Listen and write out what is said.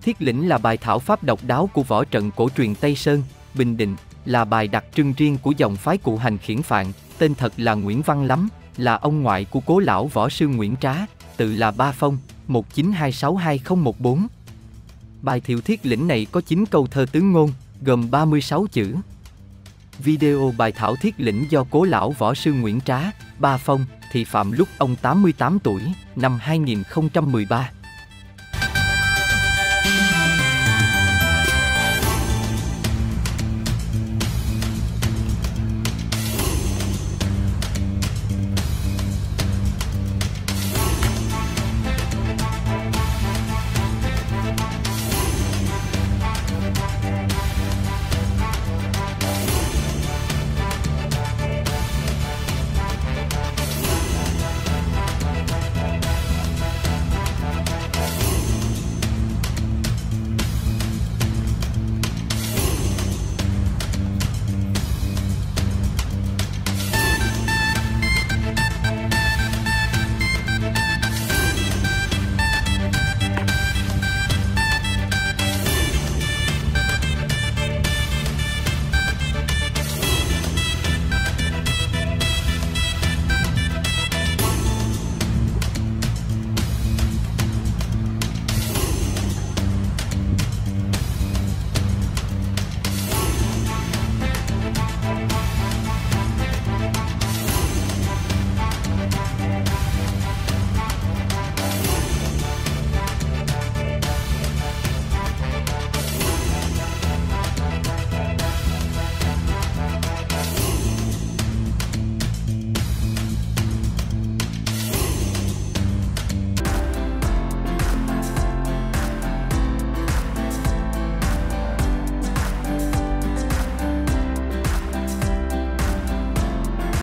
Thiết Lĩnh là bài thảo pháp độc đáo của võ trận cổ truyền Tây Sơn, Bình Định, là bài đặc trưng riêng của dòng phái Cụ Hành Khiển Phạn, tên thật là Nguyễn Văn Lắm, là ông ngoại của cố lão võ sư Nguyễn Trá, tự là Ba Phong, 19262014. Bài Thiệu Thiết Lĩnh này có 9 câu thơ tướng ngôn, gồm 36 chữ. Video bài thảo Thiết Lĩnh do cố lão võ sư Nguyễn Trá, Ba Phong, thị phạm lúc ông 88 tuổi, năm 2013.